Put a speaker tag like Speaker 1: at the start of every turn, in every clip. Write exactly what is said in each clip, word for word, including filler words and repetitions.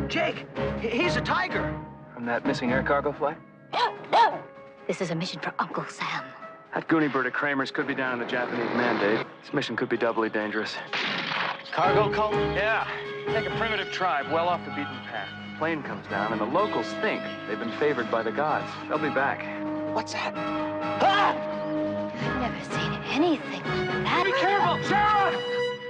Speaker 1: Jake, he's a tiger.
Speaker 2: From that missing air cargo flight?
Speaker 3: This is a mission for Uncle Sam.
Speaker 2: That Goonie bird of Kramer's could be down in the Japanese mandate. This mission could be doubly dangerous.
Speaker 1: Cargo cult?
Speaker 2: Yeah. Take a primitive tribe well off the beaten path. The plane comes down, and the locals think they've been favored by the gods. They'll be back.
Speaker 1: What's that? Ah!
Speaker 3: I've never seen anything like that.
Speaker 1: Be careful, Sarah!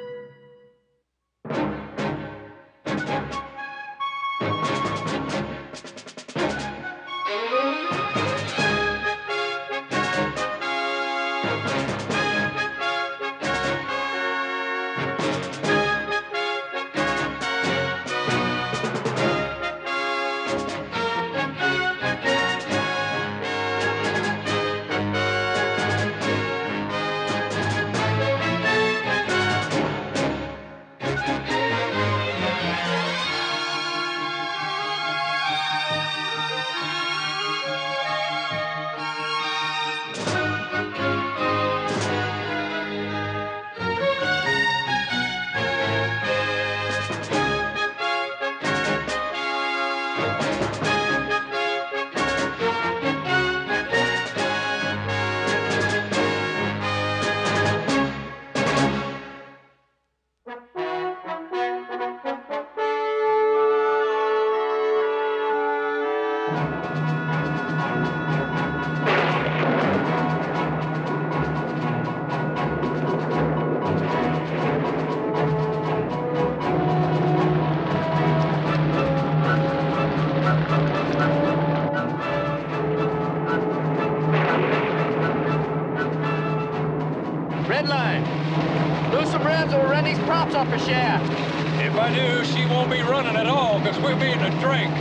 Speaker 4: Off her shaft.
Speaker 5: If I do, she won't be running at all, because we're being a drink.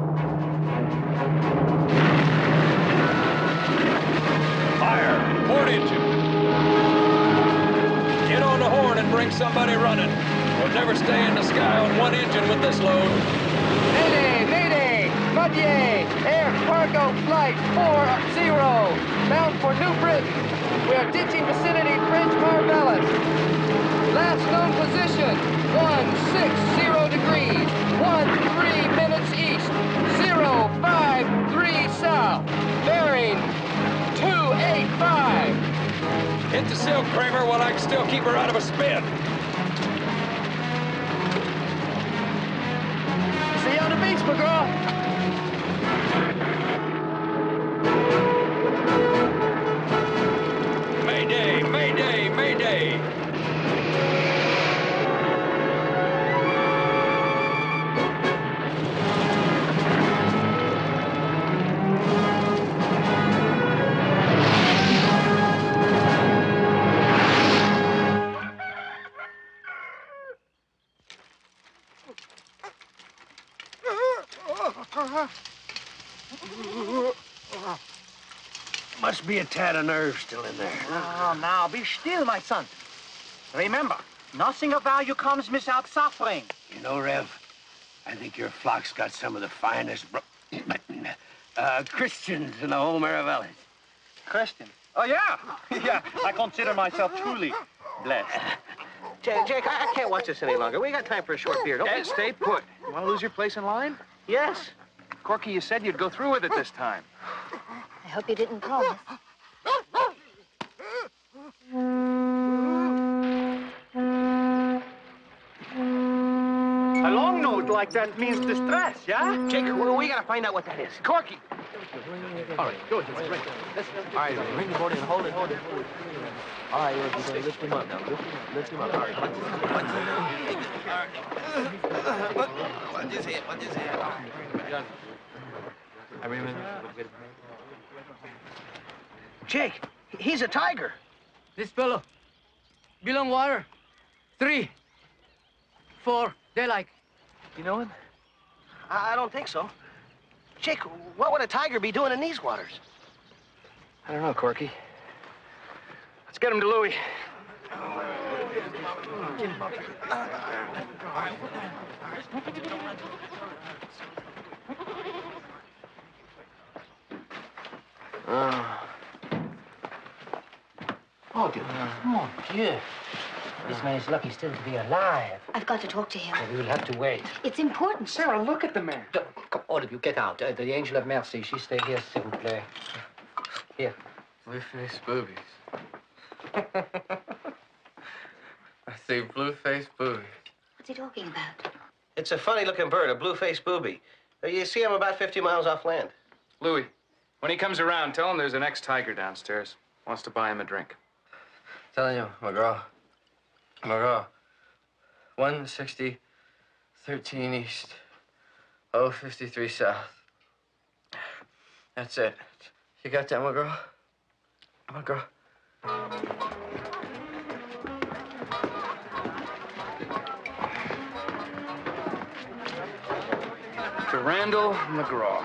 Speaker 5: Fire! Port engine. Get on the horn and bring somebody running. We'll never stay in the sky on one engine with this load.
Speaker 4: Mayday! Mayday! Muddier! Air cargo flight four zero. Bound for New Britain. We are ditching vicinity French Marvellas. Last known position, one six zero degrees, one three minutes east, zero five three south, bearing two eight five.
Speaker 5: Hit the silk, Kramer, while I can still keep her out of a spin.
Speaker 4: See you on the beach, my girl.
Speaker 5: Mayday, mayday, mayday.
Speaker 1: Must be a tad of nerve still in there.
Speaker 6: Oh, now, be still, my son. Remember, nothing of value comes without suffering.
Speaker 1: You know, Rev, I think your flock's got some of the finest bro uh, Christians in the whole Maravellas.
Speaker 6: Christian? Oh, yeah. Yeah, I consider myself truly blessed.
Speaker 1: Jake, Jake, I, I can't watch this any longer. We got time for a short beer, don't
Speaker 2: Hey,
Speaker 1: we?
Speaker 2: stay put. You want to lose your place in line?
Speaker 1: Yes.
Speaker 2: Corky, you said you'd go through with it this time.
Speaker 3: I hope you didn't promise.
Speaker 6: A long note like that means distress, yeah?
Speaker 1: Jake, we, we gotta find out what that is.
Speaker 2: Corky!
Speaker 6: All right, go ahead. Right.
Speaker 7: All right, bring the board in. Hold it, hold it, hold it. All right, you're going to lift him up now. Lift him up. Lift him up. All right.
Speaker 8: Watch his head. Watch his head.
Speaker 7: I remember.
Speaker 1: Jake, he's a tiger.
Speaker 4: This fellow, belong water. Three, four, they like.
Speaker 2: You know him?
Speaker 1: I, I don't think so. Jake, what would a tiger be doing in these waters?
Speaker 2: I don't know, Corky. Let's get him to Louis.
Speaker 7: Oh, Dieu. Mon Dieu.
Speaker 6: This man is lucky still to be alive.
Speaker 3: I've got to talk to him.
Speaker 6: We will have to wait.
Speaker 3: It's important.
Speaker 2: Sarah, look at the man.
Speaker 6: Come, all of you, get out. Uh, the Angel of Mercy, she stay here, s'il vous plaît. Here.
Speaker 9: Blue-faced boobies. I say blue-faced boobies.
Speaker 3: What's he talking about?
Speaker 8: It's a funny-looking bird, a blue-faced booby. Uh, You see him about fifty miles off land.
Speaker 2: Louis, when he comes around, tell him there's an ex-tiger downstairs. Wants to buy him a drink.
Speaker 9: Telling you, McGraw. McGraw. one sixty, thirteen east, oh fifty-three south. That's it. You got that, McGraw? McGraw.
Speaker 2: To Randall McGraw.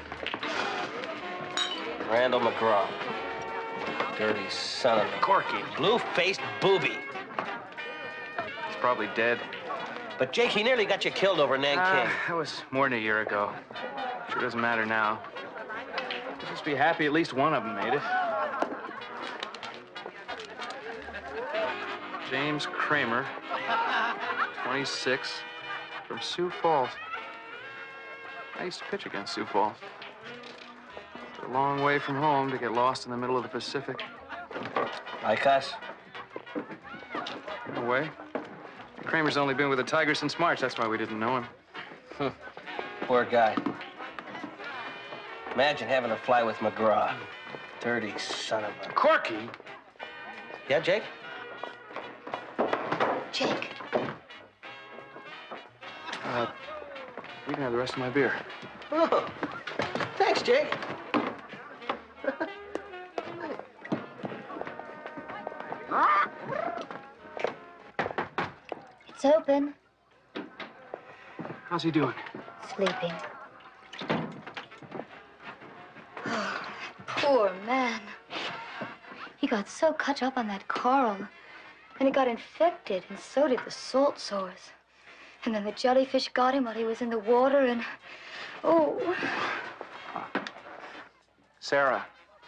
Speaker 8: Randall McGraw. Dirty son of a...
Speaker 2: Corky.
Speaker 8: Blue-faced booby.
Speaker 2: He's probably dead.
Speaker 8: But, Jake, he nearly got you killed over Nanking.
Speaker 2: Uh, that was more than a year ago. Sure doesn't matter now. Just be happy at least one of them made it. James Kramer, twenty-six, from Sioux Falls. I used to pitch against Sioux Falls. It's a long way from home to get lost in the middle of the Pacific.
Speaker 8: Like us?
Speaker 2: In a way. Kramer's only been with the Tigers since March. That's why we didn't know him.
Speaker 8: Poor guy. Imagine having to fly with McGraw. Dirty son of a...
Speaker 2: Corky?
Speaker 8: Yeah, Jake?
Speaker 3: Jake.
Speaker 2: Uh, you can have the rest of my beer.
Speaker 8: Oh, thanks, Jake.
Speaker 3: It's open.
Speaker 2: How's he doing?
Speaker 3: Sleeping. Oh, poor man. He got so cut up on that coral. And it got infected, and so did the salt sores. And then the jellyfish got him while he was in the water, and... Oh.
Speaker 2: Sarah.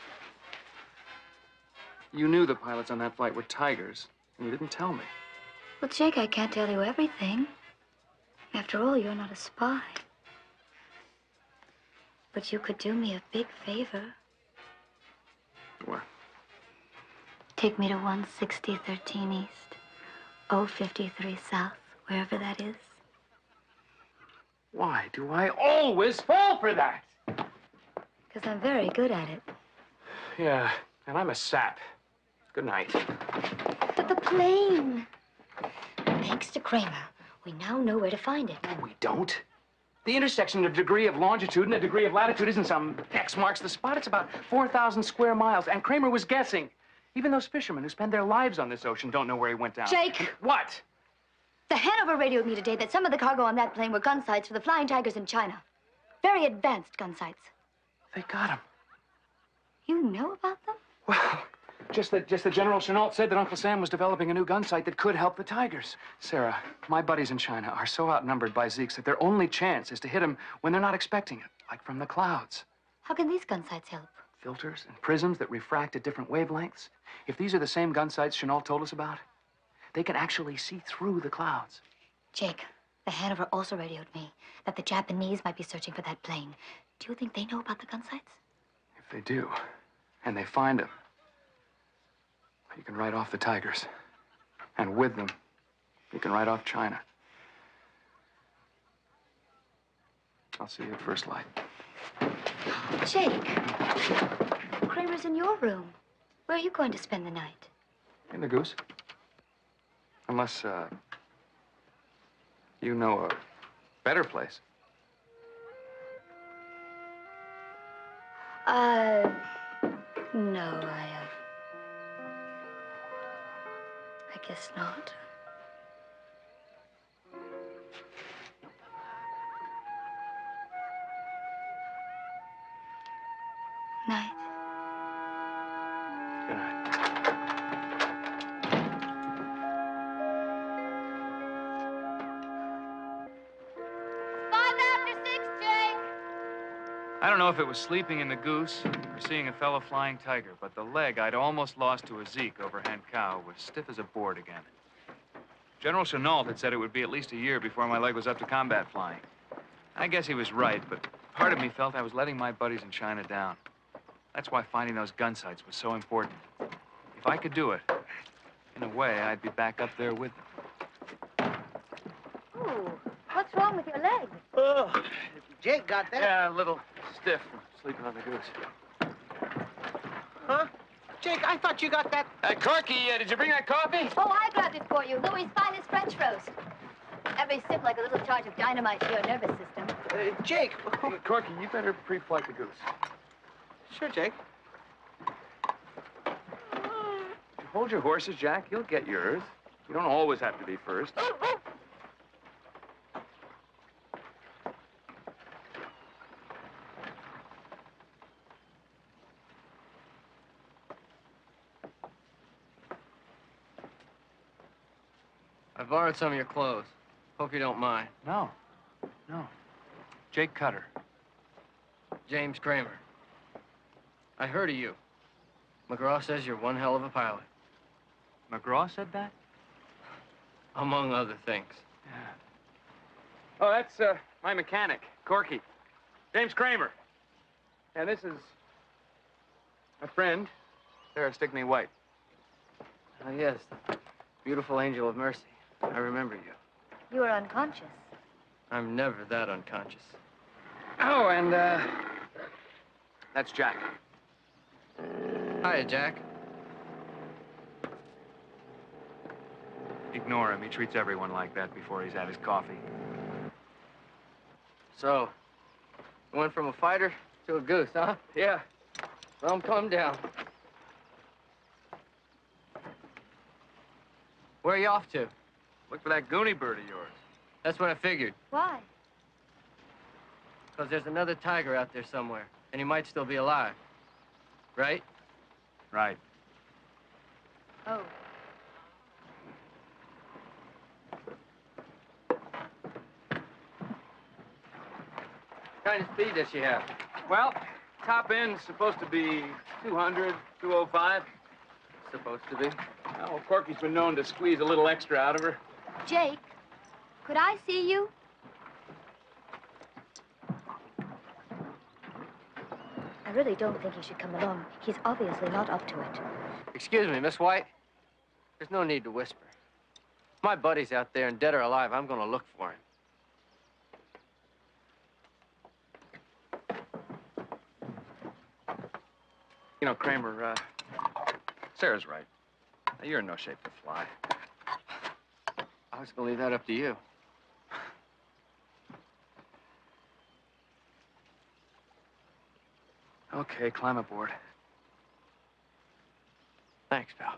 Speaker 2: You knew the pilots on that flight were Tigers, and you didn't tell me.
Speaker 3: Well, Jake, I can't tell you everything. After all, you're not a spy. But you could do me a big favor.
Speaker 2: What?
Speaker 3: Take me to one sixty, thirteen east, oh fifty-three south, wherever that is.
Speaker 2: Why do I always fall for that?
Speaker 3: Because I'm very good at it.
Speaker 2: Yeah, and I'm a sap. Good night.
Speaker 3: But the plane. Thanks to Kramer, we now know where to find it.
Speaker 2: No, we don't. The intersection of degree of longitude and a degree of latitude isn't some X marks the spot. It's about four thousand square miles, and Kramer was guessing. Even those fishermen who spend their lives on this ocean don't know where he went down.
Speaker 3: Jake!
Speaker 2: What?
Speaker 3: The Hanover radioed me today that some of the cargo on that plane were gun sights for the Flying Tigers in China. Very advanced gun sights.
Speaker 2: They got him.
Speaker 3: You know about them?
Speaker 2: Well, just that just that General Chenault said that Uncle Sam was developing a new gun sight that could help the Tigers. Sarah, my buddies in China are so outnumbered by Zeeks that their only chance is to hit them when they're not expecting it, like from the clouds.
Speaker 3: How can these gun sights help?
Speaker 2: Filters and prisms that refract at different wavelengths. If these are the same gun sights Chenault told us about, they can actually see through the clouds.
Speaker 3: Jake, the Hanover also radioed me that the Japanese might be searching for that plane. Do you think they know about the gun sights?
Speaker 2: If they do, and they find them, you can write off the Tigers. And with them, you can write off China. I'll see you at first light.
Speaker 3: Jake, Kramer's in your room. Where are you going to spend the night?
Speaker 2: In the Goose. Unless, uh, you know a better place.
Speaker 3: Uh, no, I, uh, I guess not. Night.
Speaker 2: Good night.
Speaker 3: Five after six, Jake!
Speaker 2: I don't know if it was sleeping in the Goose or seeing a fellow flying tiger, but the leg I'd almost lost to a Zeke over Hankow was stiff as a board again. General Chenault had said it would be at least a year before my leg was up to combat flying. I guess he was right, but part of me felt I was letting my buddies in China down. That's why finding those gun sites was so important. If I could do it, in a way, I'd be back up there with them.
Speaker 3: Ooh, what's wrong with your leg?
Speaker 6: Oh, Jake got that.
Speaker 2: Yeah, a little stiff from sleeping on the goose.
Speaker 6: Huh? Jake, I thought you got that.
Speaker 2: Hey, Corky, uh, did you bring that coffee?
Speaker 3: Oh, I grabbed it for you. Louis' finest French roast. Every sip like a little charge of dynamite to your nervous system.
Speaker 6: Uh, Jake.
Speaker 2: Hey, Corky, you better pre-flight the goose.
Speaker 6: Sure, Jake.
Speaker 2: Hold your horses, Jack. You'll get yours. You don't always have to be first.
Speaker 9: I borrowed some of your clothes. Hope you don't mind.
Speaker 2: No. No. Jake Cutter.
Speaker 9: James Kramer. I heard of you. McGraw says you're one hell of a pilot.
Speaker 2: McGraw said that?
Speaker 9: Among other things.
Speaker 2: Yeah. Oh, that's uh, my mechanic, Corky. James Kramer. And this is my friend, Sarah Stickney White.
Speaker 9: Oh, yes. The beautiful angel of mercy. I remember you.
Speaker 3: You were unconscious.
Speaker 9: I'm never that unconscious.
Speaker 2: Oh, and, uh, that's Jack.
Speaker 9: Hiya, Jack.
Speaker 2: Ignore him. He treats everyone like that before he's had his coffee.
Speaker 9: So, you went from a fighter to a goose, huh?
Speaker 2: Yeah.
Speaker 9: Well, calm down. Where are you off to?
Speaker 2: Look for that Goonie bird of yours.
Speaker 9: That's what I figured.
Speaker 3: Why?
Speaker 9: Because there's another tiger out there somewhere, and he might still be alive. Right?
Speaker 2: Right.
Speaker 3: Oh.
Speaker 9: What kind of speed does she have?
Speaker 2: Well, top end's supposed to be two hundred, two oh five.
Speaker 9: Supposed to be.
Speaker 2: Well, Corky's been known to squeeze a little extra out of her.
Speaker 3: Jake, could I see you? I really don't think he should come along. He's obviously not up to it.
Speaker 9: Excuse me, Miss White. There's no need to whisper. My buddy's out there, and dead or alive, I'm gonna look for him.
Speaker 2: You know, Kramer, uh, Sarah's right. You're in no shape to fly.
Speaker 9: I was gonna leave that up to you.
Speaker 2: Okay, climb aboard.
Speaker 9: Thanks, pal.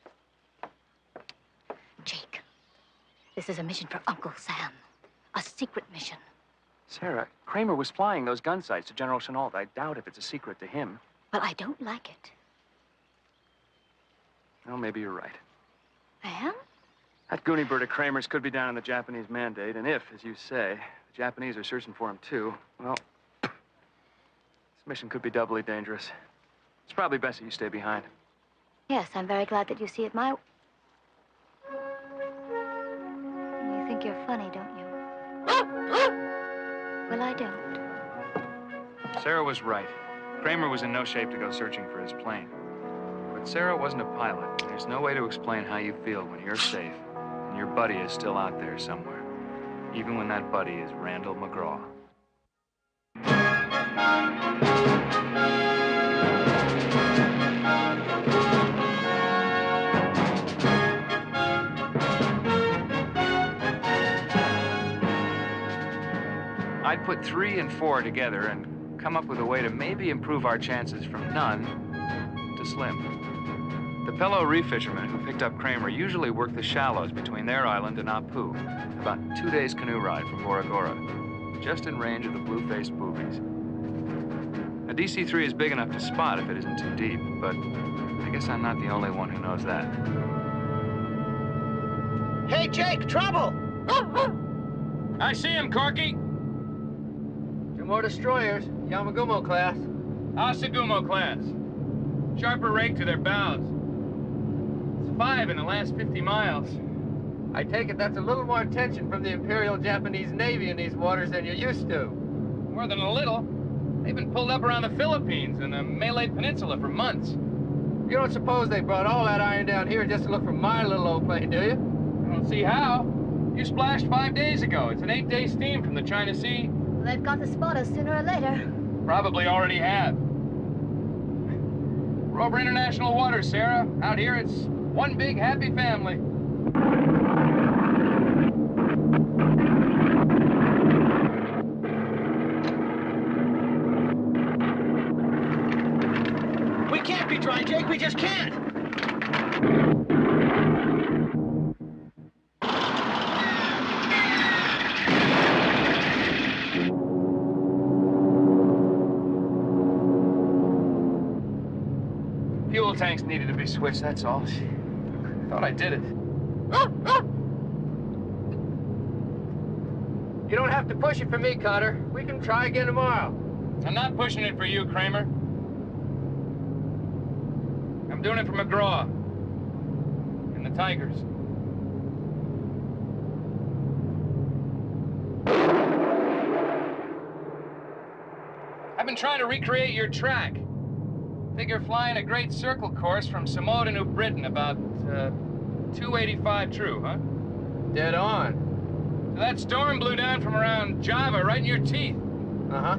Speaker 3: Jake, this is a mission for Uncle Sam. A secret mission.
Speaker 2: Sarah, Kramer was flying those gun sights to General Chenault. I doubt if it's a secret to him.
Speaker 3: Well, I don't like it.
Speaker 2: Well, maybe you're right.
Speaker 3: I am?
Speaker 2: That Goonie bird of Kramer's could be down in the Japanese mandate, and if, as you say, the Japanese are searching for him too, well, this mission could be doubly dangerous. It's probably best that you stay behind.
Speaker 3: Yes, I'm very glad that you see it my... You think you're funny, don't you? Well, I don't.
Speaker 2: Sarah was right. Kramer was in no shape to go searching for his plane. But Sarah wasn't a pilot. There's no way to explain how you feel when you're safe and your buddy is still out there somewhere, even when that buddy is Randall McGraw. I'd put three and four together and come up with a way to maybe improve our chances from none to slim. The Pello reef fishermen who picked up Kramer usually work the shallows between their island and Apu, about two days canoe ride from Bora Gora, just in range of the blue-faced boobies. A D C three is big enough to spot if it isn't too deep, but I guess I'm not the only one who knows that.
Speaker 6: Hey, Jake, trouble!
Speaker 2: I see him, Corky.
Speaker 9: Two more destroyers, Yamagumo class.
Speaker 2: Asagumo class. Sharper rake to their bows. It's five in the last fifty miles.
Speaker 9: I take it that's a little more attention from the Imperial Japanese Navy in these waters than you're used to.
Speaker 2: More than a little. They've been pulled up around the Philippines and the Malay Peninsula for months.
Speaker 9: You don't suppose they brought all that iron down here just to look for my little old plane, do you?
Speaker 2: I don't see how. You splashed five days ago. It's an eight-day steam from the China Sea.
Speaker 3: Well, they've got to spot us sooner or later.
Speaker 2: Probably already have. We're over international waters, Sarah. Out here, it's one big happy family.
Speaker 8: We can't be dry, Jake. We just can't.
Speaker 2: Fuel tanks needed to be switched, that's all. Thought I did it.
Speaker 9: You don't have to push it for me, Carter. We can try again tomorrow.
Speaker 2: I'm not pushing it for you, Kramer. I'm doing it for McGraw and the Tigers. I've been trying to recreate your track. Figure flying a great circle course from Samoa to New Britain, about uh, two eighty-five true, huh?
Speaker 9: Dead on.
Speaker 2: So that storm blew down from around Java right in your teeth.
Speaker 9: Uh-huh.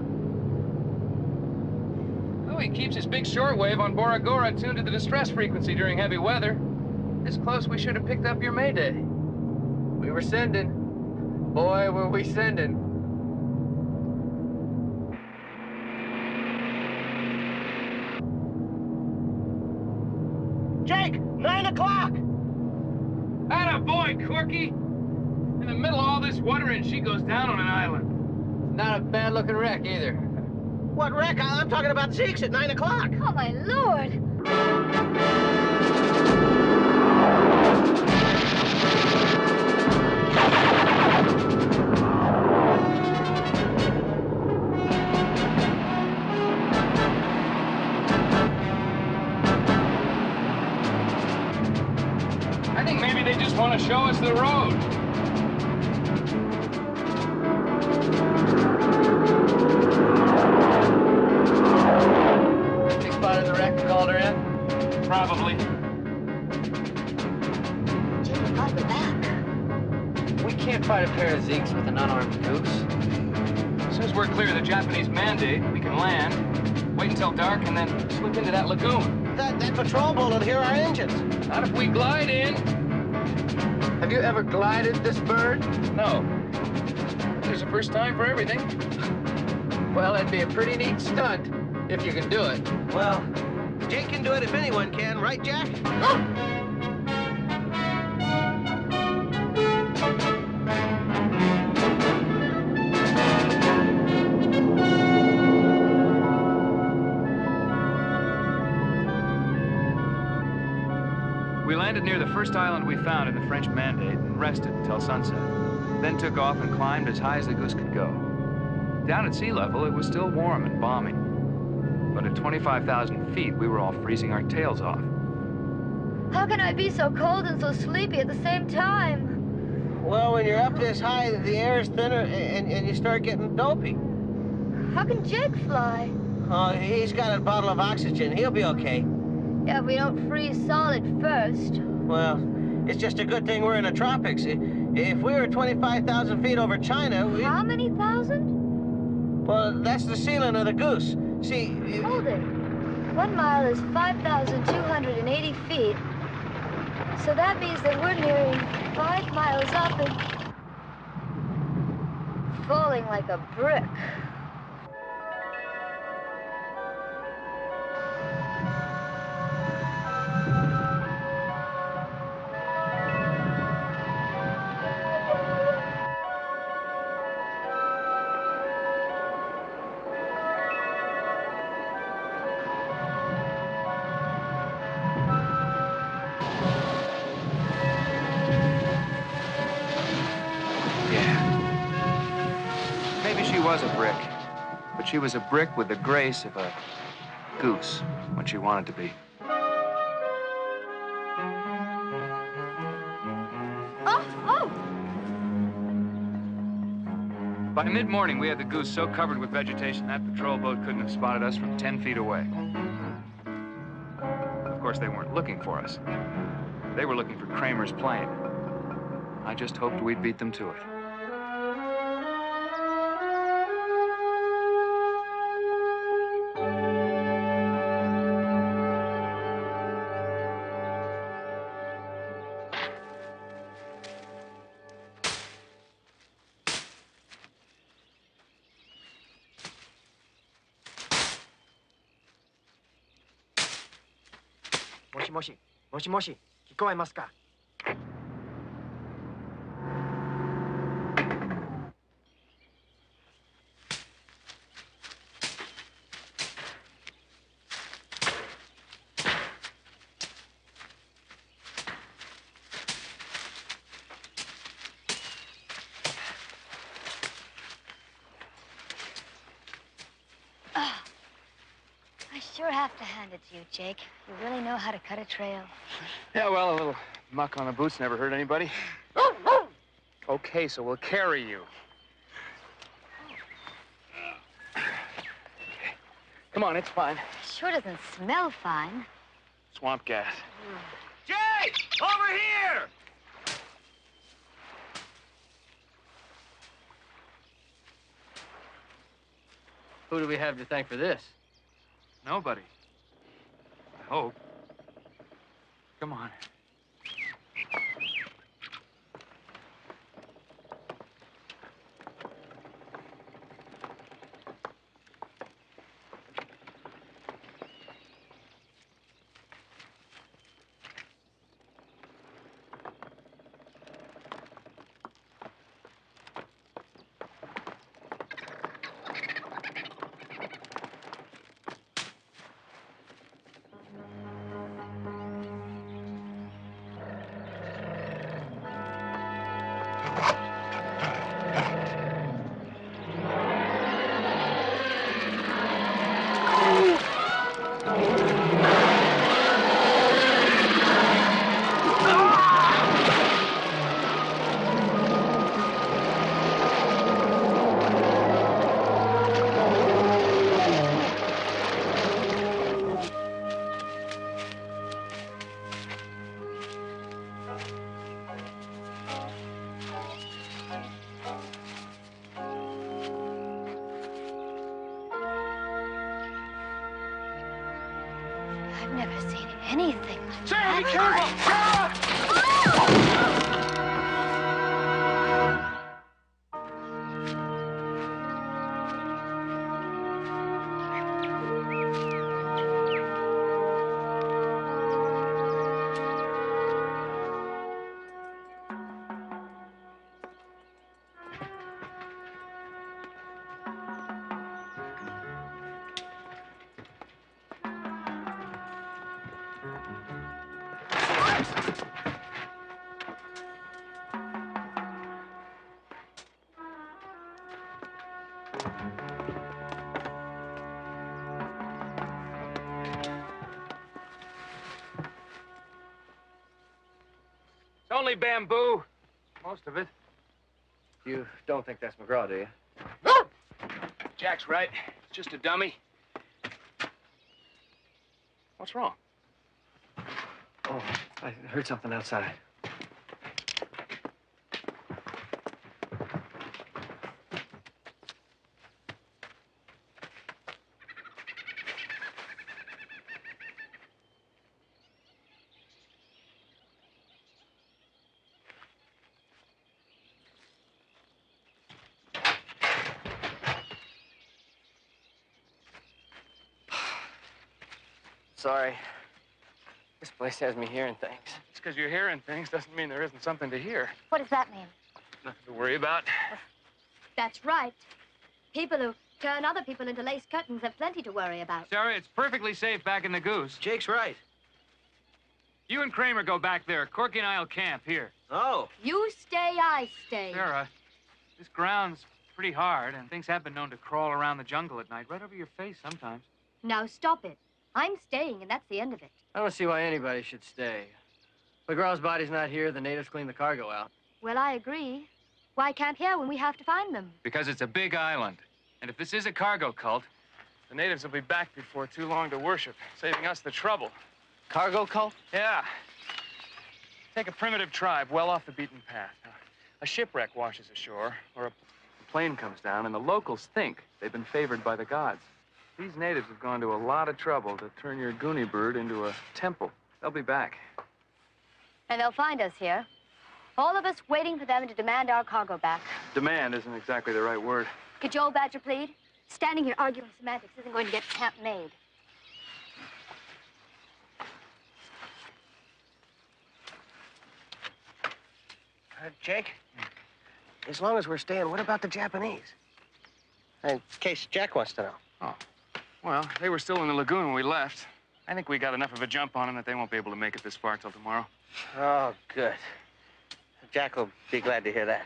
Speaker 2: Oh, he keeps his big shortwave on Bora Bora tuned to the distress frequency during heavy weather. This close, we should have picked up your Mayday.
Speaker 9: We were sending. Boy, were we sending.
Speaker 8: Jake, nine o'clock.
Speaker 2: Atta boy, Corky! In the middle of all this water and she goes down on an island.
Speaker 9: Not a bad-looking wreck, either.
Speaker 8: What wreck? I- I'm talking about Zeke's at nine o'clock.
Speaker 3: Oh, my Lord.
Speaker 2: I think maybe they just want to show us the road.
Speaker 9: Big spot in the wreck and called her in?
Speaker 2: Probably.
Speaker 3: Jake, we've got to go back.
Speaker 9: We can't fight a pair of Zeeks with an unarmed goose.
Speaker 2: As soon as we're clear of the Japanese mandate, we can land, wait until dark, and then slip into that lagoon.
Speaker 8: That, that patrol boat will hear our engines.
Speaker 2: Not if we glide in.
Speaker 9: Have you ever glided this bird?
Speaker 2: No. There's a first time for everything.
Speaker 9: Well, that'd be a pretty neat stunt, if you can do it.
Speaker 8: Well, Jake can do it if anyone can, right, Jack?
Speaker 2: We landed near the first island we found in the French Mandate and rested until sunset. Then took off and climbed as high as the goose could go. Down at sea level, it was still warm and balmy. But at twenty-five thousand feet, we were all freezing our tails off.
Speaker 3: How can I be so cold and so sleepy at the same time?
Speaker 8: Well, when you're up this high, the air is thinner and, and you start getting dopey.
Speaker 3: How can Jake fly?
Speaker 8: Oh, he's got a bottle of oxygen. He'll be okay.
Speaker 3: Yeah, if we don't freeze solid first.
Speaker 8: Well, it's just a good thing we're in the tropics. If we were twenty-five thousand feet over China, we...
Speaker 3: How many thousand?
Speaker 8: Well, that's the ceiling of the goose. See...
Speaker 3: Hold it. One mile is five thousand two hundred eighty feet. So that means that we're nearing five miles up and falling like a brick.
Speaker 2: She was a brick, but she was a brick with the grace of a goose when she wanted to be.
Speaker 3: Oh,
Speaker 2: By mid-morning, we had the goose so covered with vegetation that patrol boat couldn't have spotted us from ten feet away. Of course, they weren't looking for us. They were looking for Kramer's plane. I just hoped we'd beat them to it.
Speaker 6: Moshi moshi, moshi moshi, 聞こえますか?
Speaker 3: I sure have to hand it to you, Jake. You really know how to cut a trail.
Speaker 2: Yeah, well, a little muck on the boots never hurt anybody. Okay, so we'll carry you. Okay. Come on, it's fine.
Speaker 3: Sure doesn't smell fine.
Speaker 2: Swamp gas.
Speaker 1: Jake! Over here!
Speaker 9: Who do we have to thank for this?
Speaker 2: Nobody. I hope. Come on.
Speaker 3: I've never seen anything like
Speaker 2: Sarah,
Speaker 3: that.
Speaker 2: be careful! Sarah! It's only bamboo. Most of it.
Speaker 9: You don't think that's McGraw, do you?
Speaker 2: Jack's right. It's just a dummy. What's wrong?
Speaker 9: Oh, I heard something outside. Sorry. This place has me hearing things.
Speaker 2: Just because you're hearing things doesn't mean there isn't something to hear.
Speaker 3: What does that mean?
Speaker 2: Nothing to worry about.
Speaker 3: That's right. People who turn other people into lace curtains have plenty to worry about.
Speaker 2: Sarah, it's perfectly safe back in the goose.
Speaker 8: Jake's right.
Speaker 2: You and Kramer go back there. Corky and I'll camp here.
Speaker 8: Oh.
Speaker 3: You stay, I stay.
Speaker 2: Sarah, this ground's pretty hard, and things have been known to crawl around the jungle at night, right over your face sometimes.
Speaker 3: Now stop it. I'm staying, and that's the end of it.
Speaker 9: I don't see why anybody should stay. McGraw's body's not here. The natives cleaned the cargo out.
Speaker 3: Well, I agree. Why camp here when we have to find them?
Speaker 2: Because it's a big island. And if this is a cargo cult, the natives will be back before too long to worship, saving us the trouble.
Speaker 9: Cargo cult?
Speaker 2: Yeah. Take a primitive tribe well off the beaten path. A shipwreck washes ashore, or a plane comes down, and the locals think they've been favored by the gods. These natives have gone to a lot of trouble to turn your goonie bird into a temple. They'll be back.
Speaker 3: And they'll find us here. All of us waiting for them to demand our cargo back.
Speaker 2: Demand isn't exactly the right word.
Speaker 3: Could Joel Badger plead? Standing here arguing semantics isn't going to get camp made.
Speaker 8: Uh, Jake, as long as we're staying, what about the Japanese? In case Jack wants to know.
Speaker 2: Oh, well, they were still in the lagoon when we left. I think we got enough of a jump on them that they won't be able to make it this far till tomorrow.
Speaker 8: Oh, good. Jack will be glad to hear that.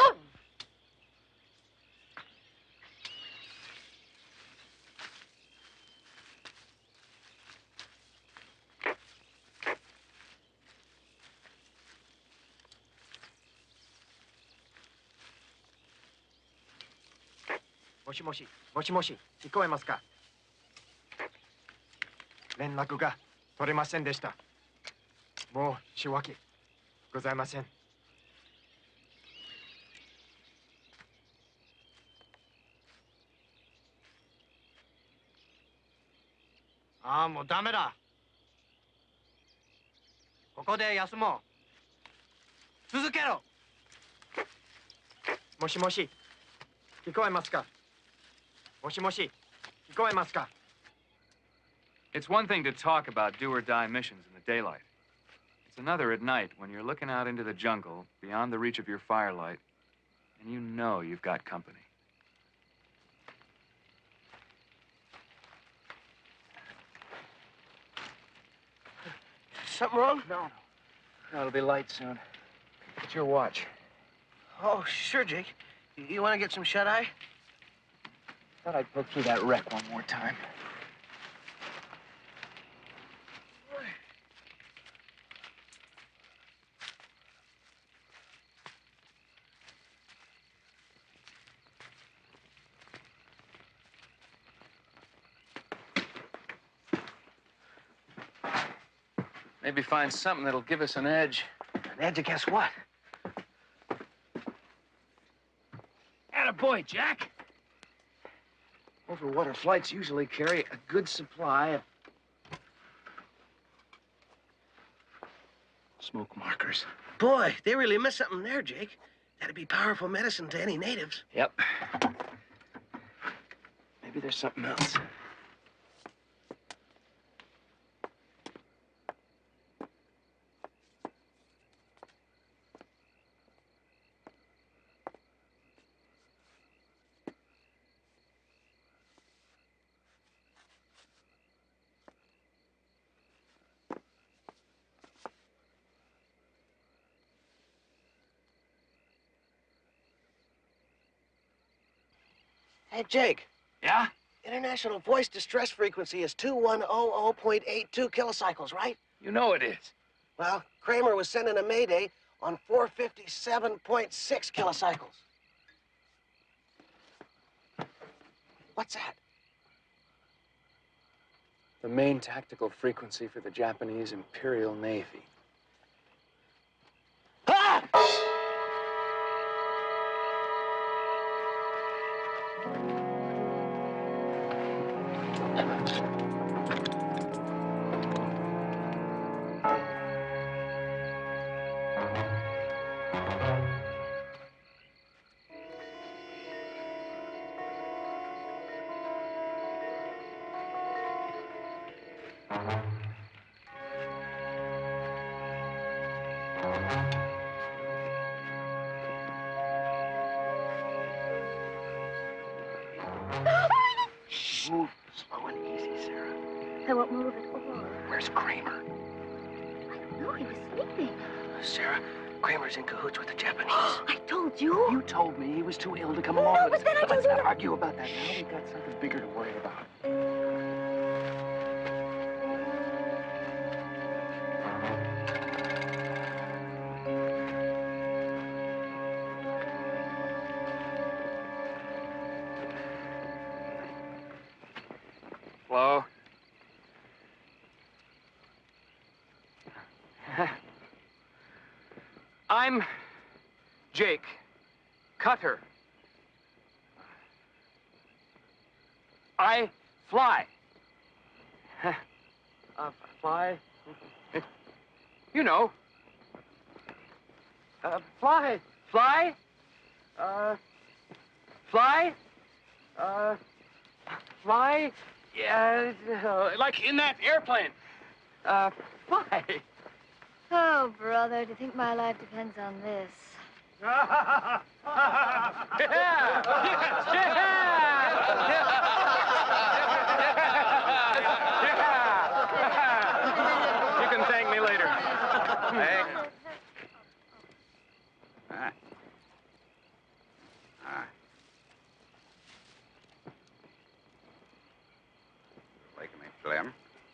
Speaker 6: Moshi moshi, moshi moshi, 聞こえますか? 連絡が取れませんでした。もう仕訳ございません。ああ、もうダメだ。ここで休もう。続けろ。もしもし、聞こえますか? もしもし、聞こえますか?
Speaker 2: It's one thing to talk about do-or-die missions in the daylight. It's another at night when you're looking out into the jungle, beyond the reach of your firelight, and you know you've got company.
Speaker 8: Something wrong?
Speaker 2: No, no. No, it'll be light soon. It's your watch.
Speaker 8: Oh, sure, Jake. You, you want to get some shut-eye?
Speaker 2: Thought I'd poke through that wreck one more time. Maybe find something that'll give us an edge.
Speaker 8: An edge against what?
Speaker 2: Attaboy, Jack. Overwater flights usually carry a good supply of smoke markers.
Speaker 8: Boy, they really missed something there, Jake. That'd be powerful medicine to any natives.
Speaker 2: Yep. Maybe there's something else.
Speaker 8: Hey, Jake.
Speaker 2: Yeah?
Speaker 8: International voice distress frequency is two one hundred point eight two kilocycles, right?
Speaker 2: You know it is.
Speaker 8: Well, Kramer was sending a mayday on four fifty-seven point six kilocycles. What's that?
Speaker 2: The main tactical frequency for the Japanese Imperial Navy.
Speaker 8: Ah!
Speaker 2: Move slow and easy, Sarah.
Speaker 3: I won't move at all.
Speaker 2: Where's Kramer?
Speaker 3: I don't know, he was sleeping.
Speaker 8: Sarah, Kramer's in cahoots with the Japanese.
Speaker 3: I told you.
Speaker 2: You told me he was too ill to come
Speaker 3: No,
Speaker 2: along with
Speaker 3: but
Speaker 2: us.
Speaker 3: then I
Speaker 2: But let's
Speaker 3: told you
Speaker 2: not
Speaker 3: that-
Speaker 2: argue about that now. We've got something bigger to worry about.
Speaker 3: Oh, I...
Speaker 8: 「
Speaker 3: Oh,
Speaker 8: 「 」 .
Speaker 2: Slow. I'm Jake. Cutter. I fly. uh, fly? You know. Uh, fly. Fly? Uh, fly? Uh, fly? Yeah, uh, like in that airplane. Uh, fly.
Speaker 3: Oh, brother, do you think my life depends on this?
Speaker 2: Yeah! Yeah! Yeah! You can thank me later.
Speaker 1: Hey. Ah. Ah. Making me slim.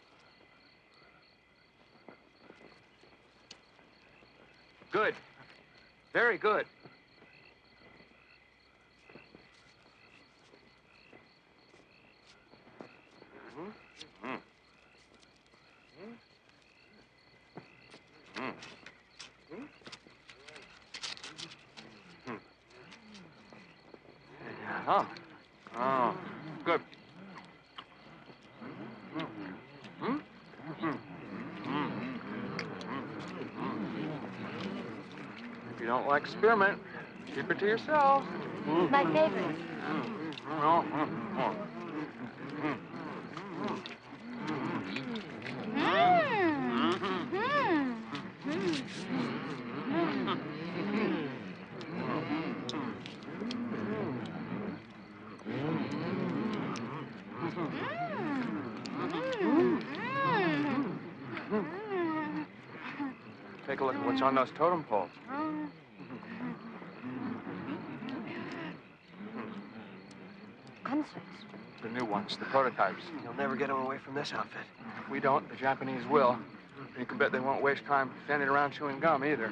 Speaker 2: Good. Very good. Mm-hmm. Mm-hmm. Mm-hmm. Oh. Oh. Good. Mm-hmm. If you don't like spearmint, keep it to yourself.
Speaker 3: My favorite.
Speaker 2: Take a look at what's on those totem poles.
Speaker 3: Concerts.
Speaker 2: The new ones, the prototypes.
Speaker 8: You'll never get them away from this outfit.
Speaker 2: If we don't, the Japanese will. You can bet they won't waste time standing around chewing gum either.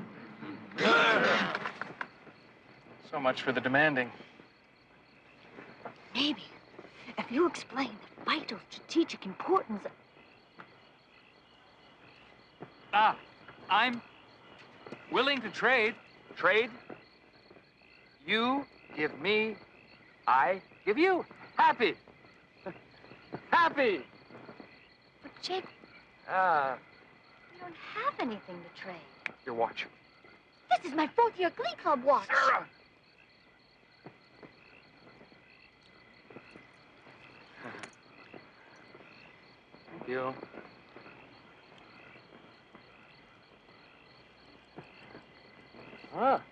Speaker 2: So much for the demanding.
Speaker 3: Maybe if you explain the vital strategic importance of...
Speaker 2: Ah, I'm willing to trade. Trade? You give me, I give you. Happy. Happy.
Speaker 3: But, Jake,
Speaker 2: Ah,
Speaker 3: we don't have anything to trade.
Speaker 2: your watch.
Speaker 3: This is my fourth year Glee Club watch.
Speaker 2: Sarah! Thank you. Ah.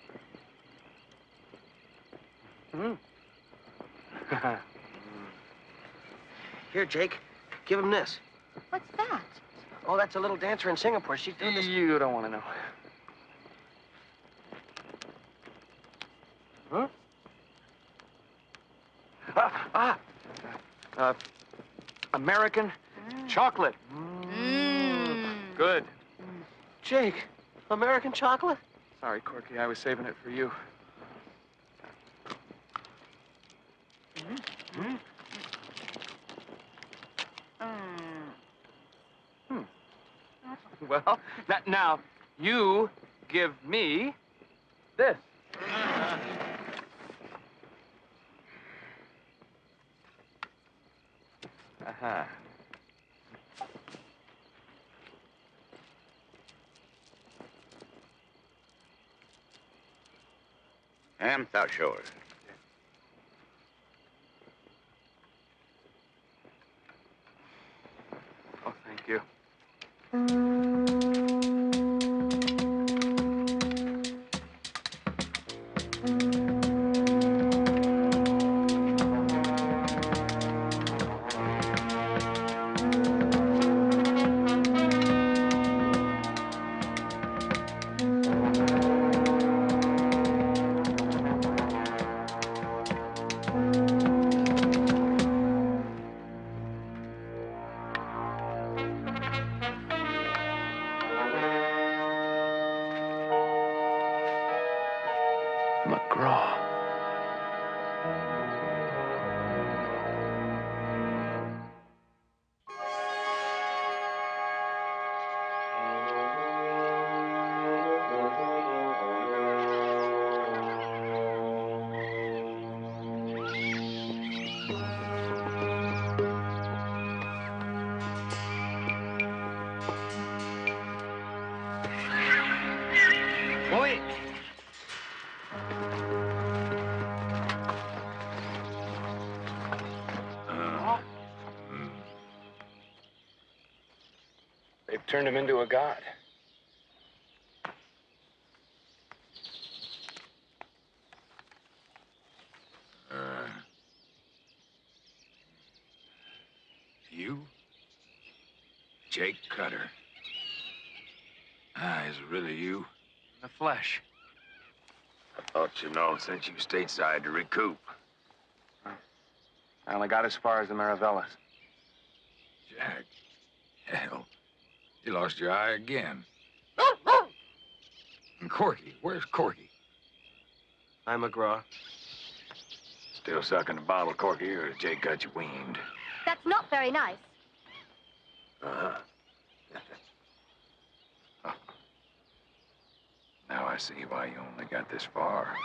Speaker 2: Hmm.
Speaker 8: Here, Jake, give him this.
Speaker 3: What's that?
Speaker 8: Oh, that's a little dancer in Singapore. She's doing this.
Speaker 2: You don't want to know. Huh? Ah, ah. Uh, American
Speaker 3: Mm.
Speaker 2: chocolate.
Speaker 3: Mm.
Speaker 2: Good.
Speaker 8: Jake, American chocolate?
Speaker 2: Sorry, Corky, I was saving it for you.
Speaker 3: Mm.
Speaker 2: Hmm. Well, that, now, you give me this. Uh-huh.
Speaker 1: Ham, thou shores.
Speaker 2: Oh, thank you. turned him into a god.
Speaker 10: Uh, you? Jake Cutter. Ah, is it really you?
Speaker 2: In the flesh.
Speaker 10: I thought you know since you stateside to recoup.
Speaker 2: I only got as far as the Maravellas.
Speaker 10: Jack, hell, you lost your eye again. And Corky, where's Corky?
Speaker 8: Hi, McGraw.
Speaker 10: Still sucking the bottle, Corky, or has Jake got you weaned?
Speaker 3: That's not very nice.
Speaker 10: Uh-huh. Oh. Now I see why you only got this far.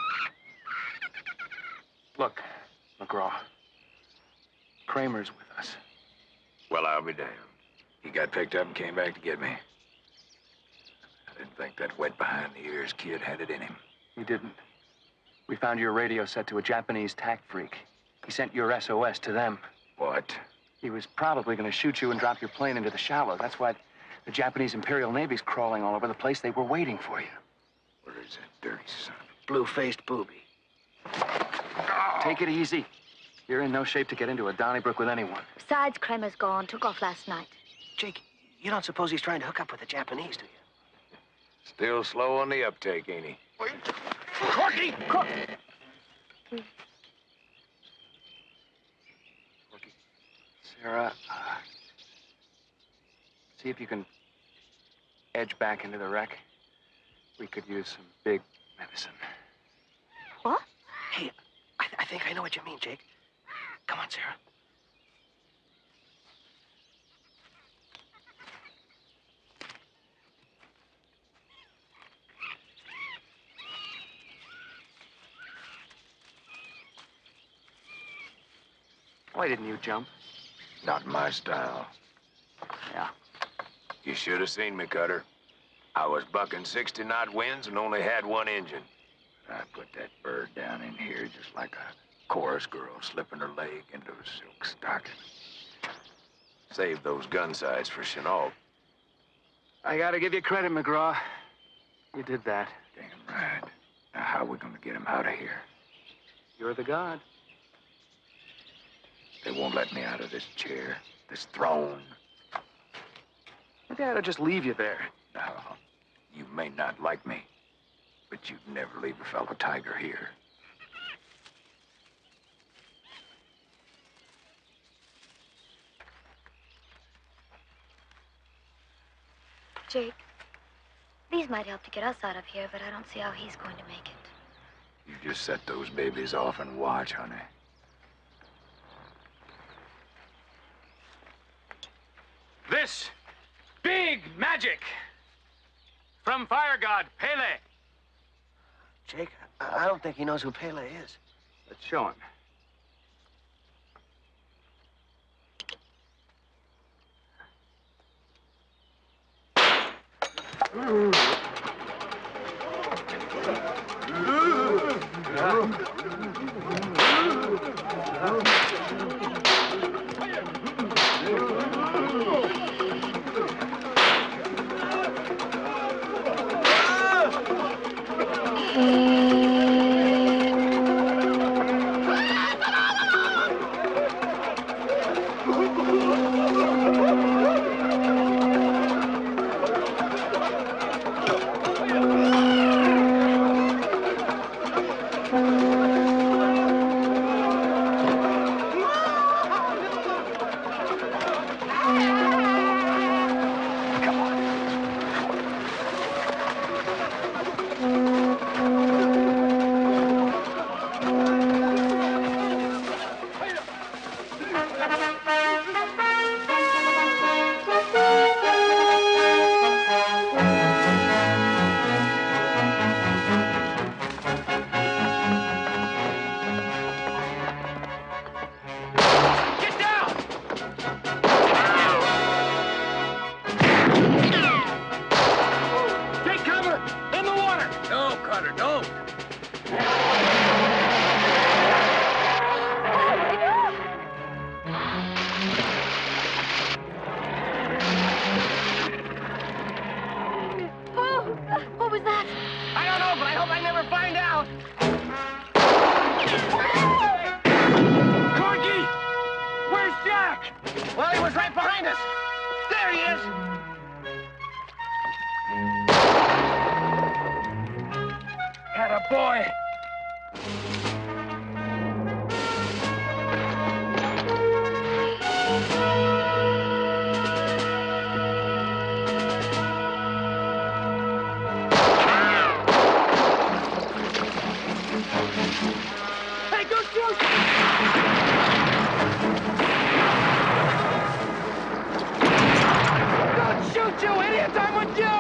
Speaker 2: Look, McGraw. Kramer's with us.
Speaker 10: Well, I'll be damned. He got picked up and came back to get me. I didn't think that wet behind the ears kid had it in him.
Speaker 2: He didn't. We found your radio set to a Japanese tack freak. He sent your S O S to them.
Speaker 10: What?
Speaker 2: He was probably going to shoot you and drop your plane into the shallow. That's why the Japanese Imperial Navy's crawling all over the place. They were waiting for you.
Speaker 10: Where is that dirty son?
Speaker 8: Blue-faced booby.
Speaker 2: Take it easy. You're in no shape to get into a Donnybrook with anyone.
Speaker 3: Besides, Kramer's gone. Took off last night.
Speaker 8: Jake, you don't suppose he's trying to hook up with the Japanese, do you?
Speaker 10: Still slow on the uptake, ain't he?
Speaker 8: Corky! Corky!
Speaker 2: Sarah, uh, see if you can edge back into the wreck. We could use some big medicine.
Speaker 3: What?
Speaker 8: Hey, I, th I think I know what you mean, Jake. Come on, Sarah.
Speaker 2: Why didn't you jump?
Speaker 10: Not my style.
Speaker 2: Yeah.
Speaker 10: You should have seen me, Cutter. I was bucking sixty knot winds and only had one engine. I put that bird down in here just like a chorus girl slipping her leg into a silk stocking. Saved those gun sights for Chenault.
Speaker 2: I gotta give you credit, McGraw. You did that.
Speaker 10: Damn right. Now, how are we gonna get him out of here?
Speaker 2: You're the god.
Speaker 10: They won't let me out of this chair, this throne.
Speaker 2: Maybe I ought to just leave you there.
Speaker 10: Now, you may not like me, but you'd never leave a fellow tiger here.
Speaker 3: Jake, these might help to get us out of here, but I don't see how he's going to make it.
Speaker 10: You just set those babies off and watch, honey.
Speaker 2: This big magic from Fire God Pele.
Speaker 8: Jake, I, I don't think he knows who Pele is.
Speaker 2: Let's show him.
Speaker 4: boy! Hey, go shoot! Don't shoot, you idiots! I'm with you!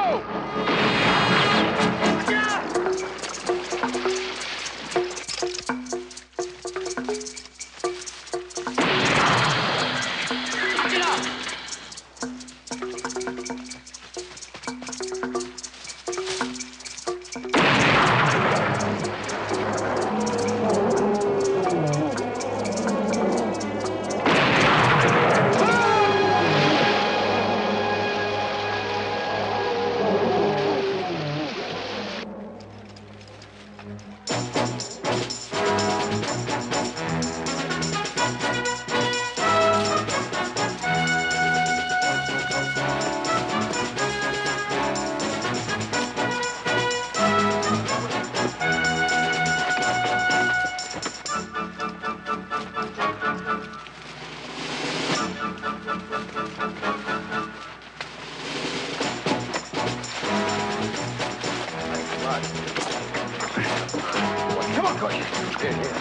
Speaker 4: Come on, Corky. Here, here.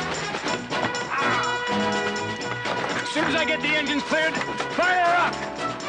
Speaker 4: As soon as I get the engines cleared, fire her up!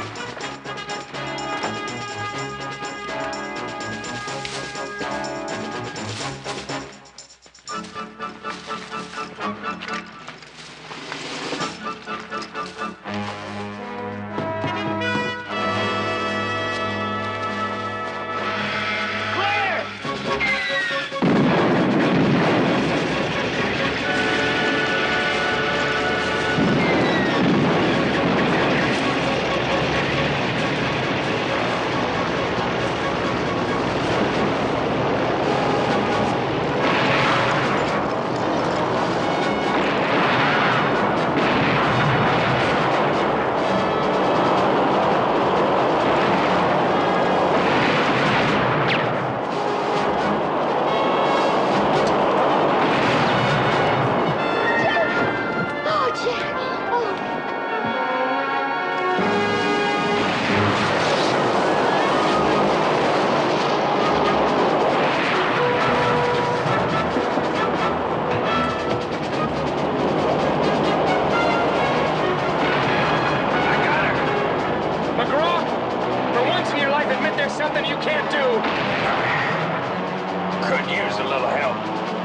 Speaker 4: Something you can't do.
Speaker 10: Could use a little help.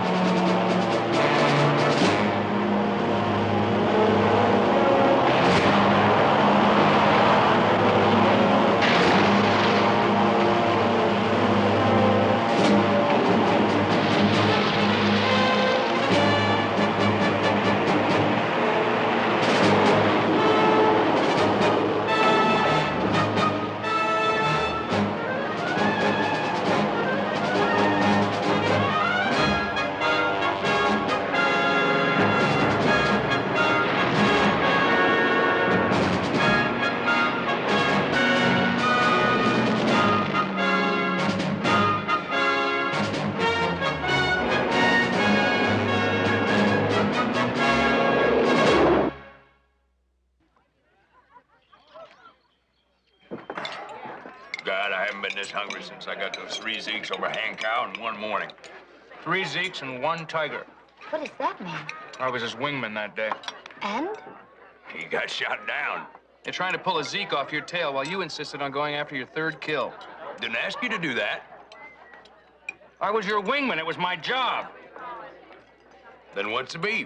Speaker 10: God, I haven't been this hungry since I got those three Zeeks over Hankow in one morning.
Speaker 4: Three Zeeks and one Tiger.
Speaker 3: What does that mean?
Speaker 4: I was his wingman that day.
Speaker 3: And?
Speaker 10: He got shot down.
Speaker 4: They're trying to pull a Zeke off your tail while you insisted on going after your third kill.
Speaker 10: Didn't ask you to do that.
Speaker 4: I was your wingman. It was my job.
Speaker 10: Then what's the beef?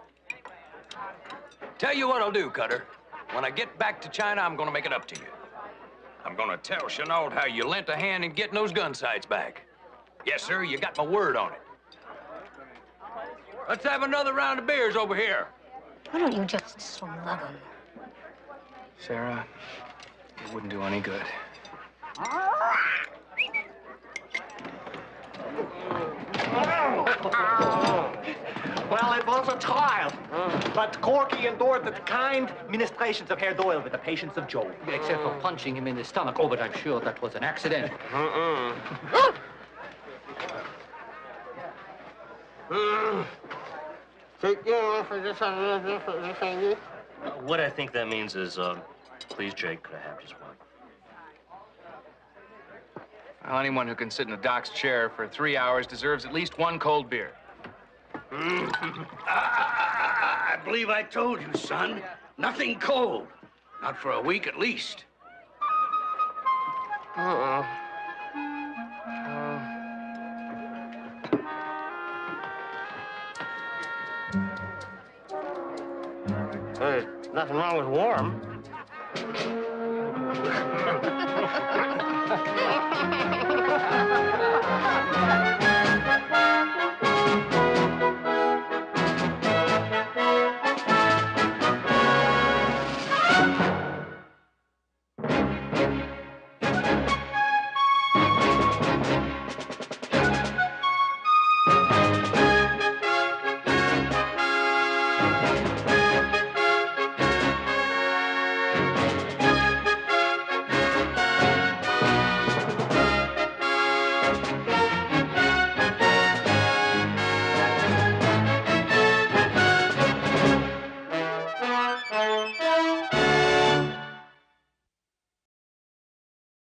Speaker 5: Tell you what I'll do, Cutter. When I get back to China, I'm gonna make it up to you. I'm gonna tell Chenault how you lent a hand in getting those gun sights back. Yes, sir, you got my word on it. Let's have another round of beers over here.
Speaker 3: Why don't you just slug them?
Speaker 2: Sarah, it wouldn't do any good.
Speaker 6: Well, it was a trial, but Corky endured the kind ministrations of Herr Doyle with the patience of Job.
Speaker 11: Except for punching him in the stomach. Oh, but I'm sure that was an accident.
Speaker 7: What I think that means is, um, please, Jake, could I have just one?
Speaker 2: Well, anyone who can sit in a doc's chair for three hours deserves at least one cold beer.
Speaker 1: I believe I told you, son. Nothing cold. Not for a week at least.
Speaker 8: Uh-uh. There's nothing wrong with warm.